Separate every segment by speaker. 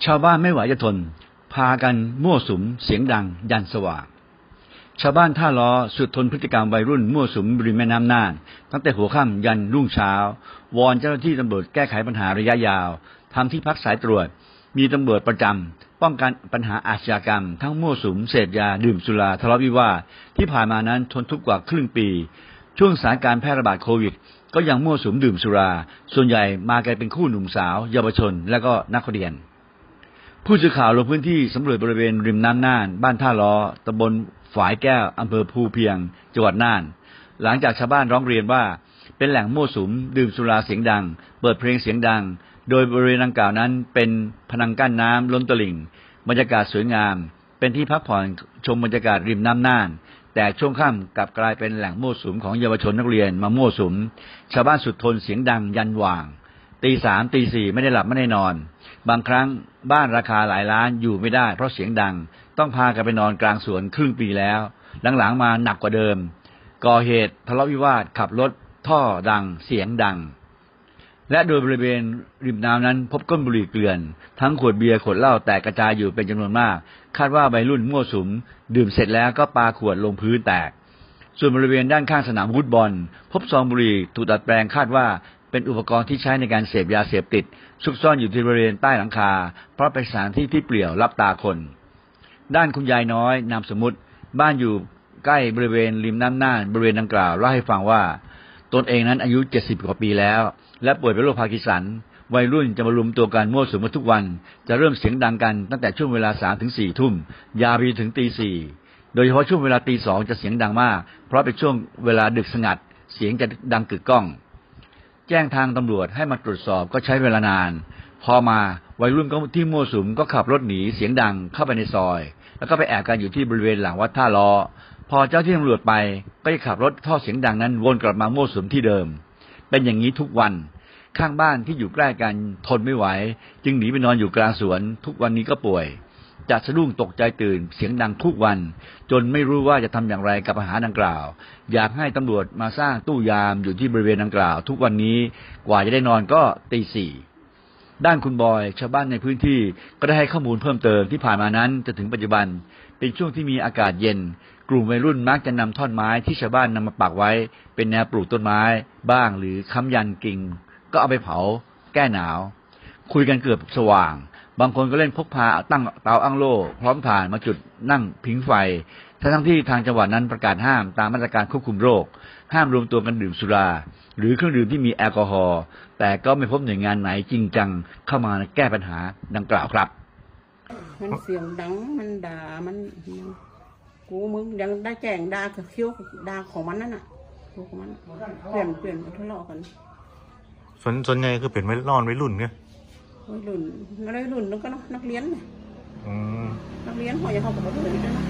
Speaker 1: ชาวบ้านไม่ไหวจะทนพากันมั่วสุมเสียงดังยันสว่างชาวบ้านท่าล้อสุดทนพฤติกรรมวัยรุ่นมั่วสุมริมแม่น้ำน่านตั้งแต่หัวค่ำยันรุ่งเช้าวอนเจ้าหน้าที่ตำรวจแก้ไขปัญหาระยะยาวทำที่พักสายตรวจมีตำรวจประจำป้องกันปัญหาอาชญากรรมทั้งมั่วสุมเสพยาดื่มสุราทะเลาะวิวาทที่ผ่านมานั้นทนทุกข์กว่าครึ่งปีช่วงสถานการณ์แพร่ระบาดโควิดก็ยังมั่วสุมดื่มสุราส่วนใหญ่มากันเป็นคู่หนุ่มสาวเยาวชนและก็นักเรียนผู้สื่อข่าวลงพื้นที่สำรวจบริเวณริมน้ำน่านบ้านท่าล้อตำบลฝายแก้วอำเภอภูเพียงจังหวัดน่านหลังจากชาวบ้านร้องเรียนว่าเป็นแหล่งมั่วสุมดื่มสุราเสียงดังเปิดเพลงเสียงดังโดยบริเวณดังกล่าวนั้นเป็นพนังกั้นน้ำล้นตลิ่งบรรยากาศสวยงามเป็นที่พักผ่อนชมบรรยากาศริมน้ำน่านแต่ช่วงค่ำกลับกลายเป็นแหล่งมั่วสุมของเยาวชนนักเรียนมามั่วสุมชาวบ้านสุดทนเสียงดังยันว่างตี 3 ตี 4ไม่ได้หลับไม่ได้นอนบางครั้งบ้านราคาหลายล้านอยู่ไม่ได้เพราะเสียงดังต้องพากันไปนอนกลางสวนครึ่งปีแล้วหลังๆมาหนักกว่าเดิมก่อเหตุทะเลาะวิวาทขับรถท่อดังเสียงดังและโดยบริเวณริมน้ำนั้นพบก้นบุหรี่เกลื่อนทั้งขวดเบียร์ขวดเหล้าแตกกระจายอยู่เป็นจำนวนมากคาดว่าวัยรุ่นมั่วสุมดื่มเสร็จแล้วก็ปาขวดลงพื้นแตกส่วนบริเวณด้านข้างสนามฟุตบอลพบซองบุหรี่ถูกดัดแปลงคาดว่าเป็นอุปกรณ์ที่ใช้ในการเสพยาเสพติดซุกซ่อนอยู่ที่บริเวณใต้หลังคาเพราะเป็นสถานที่ที่เปลี่ยวลับตาคนด้านคุณยายน้อยนามสมมุติบ้านอยู่ใกล้บริเวณริมน้ำน่านบริเวณดังกล่าวเล่าให้ฟังว่าตนเองนั้นอายุ70 กว่าปีแล้วและป่วยเป็นโรคพาร์กินสันวัยรุ่นจะมารวมตัวกันมั่วสุมกันทุกวันจะเริ่มเสียงดังกันตั้งแต่ช่วงเวลา 3-4 ทุ่มยาวไปถึงตี 4โดยเฉพาะช่วงเวลาตี 2จะเสียงดังมากเพราะเป็นช่วงเวลาดึกสงัดเสียงจะดังกึกก้องแจ้งทางตำรวจให้มาตรวจสอบก็ใช้เวลานานพอมาวัยรุ่นที่มั่วสุมก็ขับรถหนีเสียงดังเข้าไปในซอยแล้วก็ไปแอบกันอยู่ที่บริเวณหลังวัดท่าล้อพอเจ้าที่ตำรวจไปก็จะขับรถท่อเสียงดังนั้นวนกลับมามั่วสุมที่เดิมเป็นอย่างนี้ทุกวันข้างบ้านที่อยู่ใกล้กันทนไม่ไหวจึงหนีไปนอนอยู่กลางสวนทุกวันนี้ก็ป่วยจะสะดุ้งตกใจตื่นเสียงดังทุกวันจนไม่รู้ว่าจะทำอย่างไรกับปัญหาดังกล่าวอยากให้ตำรวจมาสร้างตู้ยามอยู่ที่บริเวณดังกล่าวทุกวันนี้กว่าจะได้นอนก็ตี 4ด้านคุณบอยชาวบ้านในพื้นที่ก็ได้ให้ข้อมูลเพิ่มเติมที่ผ่านมานั้นจนถึงปัจจุบันเป็นช่วงที่มีอากาศเย็นกลุ่มวัยรุ่นมักจะนำท่อนไม้ที่ชาวบ้านนำมาปักไว้เป็นแนวปลูกต้นไม้บ้างหรือค้ำยันกิ่งก็เอาไปเผาแก้หนาวคุยกันเกือบสว่างบางคนก็เล่นพกพาตั้งเตาอั้งโล่พร้อมถ่านมาจุดนั่งผิงไฟทั้งที่ทางจังหวัดนั้นประกาศห้ามตามมาตรการควบคุมโรคห้ามรวมตัวกันดื่มสุราหรือเครื่องดื่มที่มีแอลกอฮอล์แต่ก็ไม่พบหน่วยงานไหนจริงจังเข้ามาแก้ปัญหาดังกล่าวครับ
Speaker 2: มันเสียงดังมันด่ามันกูมึงยังได้แจ้งด่ากับคิ้วด่าของมันนั่นน่ะของมันเปลี่ยนทะเลาะกัน
Speaker 3: ส่วนใหญ่คือเป็นวัยรุ่นไง
Speaker 2: วัยรุ่นแล้วก็นักเรียนนักเรียนหัวยังเขาบอกว่าเลยด้วยนะ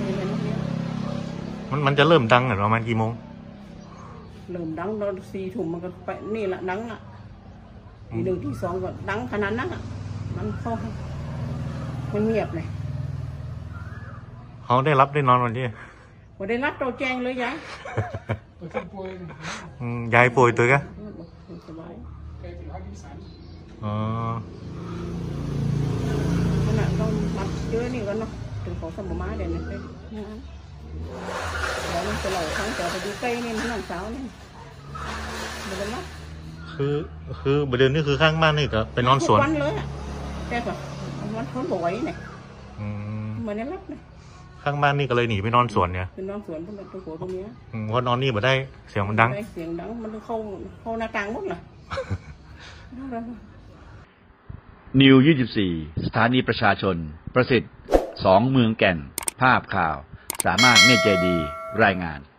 Speaker 3: มันจะเริ่มดังประมาณกี่โมง
Speaker 2: เริ่มดังตอน4 ทุ่มมันก็ไปนี่แหละดังอ่ะที 1 ที 2ก็ดังขนาดนั้นอ่ะมันเงียบเลย
Speaker 3: เขาได้รับได้นอนวันที่
Speaker 2: พอได้รับเราแจ้งเลยยาย
Speaker 3: ยายป่วยตัวกะ
Speaker 2: สบายขนาดต้องมัดเยอะนี่กันเนาะถึงของสมมาเดี๋ยวนี้ได้แล้วมันจะเหล่าทั้งแต่พอดีใกล้นี่มันน้องสาวนี่มันจะรับ
Speaker 3: คือประเด็นนี่คือข้างบ้านนี่ก็ไปนอนสวน
Speaker 2: วันเลยอ่ะแต่ก็วันทนบ่อยเนี่ยมันได้รับเลย
Speaker 3: ข้างบ้านนี่ก็เลยหนีไปนอนสวนเนี่ย
Speaker 2: ไปนอนสวนตรงหัวตรงนี้
Speaker 3: เพราะนอนนี่บ่ได้เสียงมันดัง
Speaker 2: เสียงดังมันเข้าหน้าต่างหมดเลย
Speaker 1: นิว 24สถานีประชาชนประสิทธิ์2 เมืองแก่นภาพข่าวสามารถเมฆใจดีรายงาน